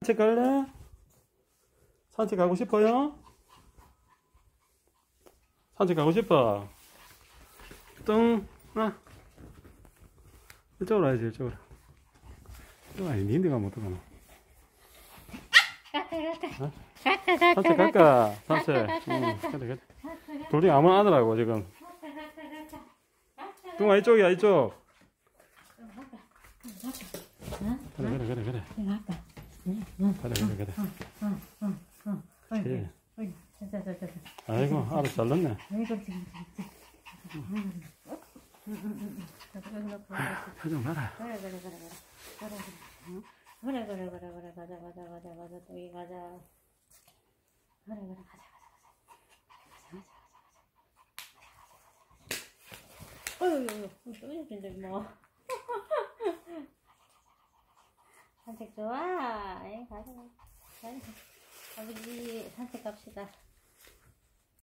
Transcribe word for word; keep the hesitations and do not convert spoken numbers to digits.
산책 갈래? 산책 가고 싶어요? 산책 가고 싶어? 뚱, 아. 이쪽으로 와야지, 이쪽으로. 이거 아니, 니인데 가면 어떡하나. 어? 산책 갈까? 산책. 응, 그래, 그래. 둘 중에 아무나 하더라고, 지금. 뚱아, 이쪽이야, 이쪽. 그래, 그래, 그래, 그래. 그래, 그래, 그래. 그래. 아이고, 알아서 잘 넣네. 표정 봐라. 그래 그래 그래 그래 그래 그래 그래 그래 그래 가자 가자 가자 가자 저기 가자 그래 그래 가자 가자 가자 가자 가자 가자 가자 가자 어휴 또 이렇게 뭐 산책 좋아? 에이 가자 가자 아버지 산책 갑시다.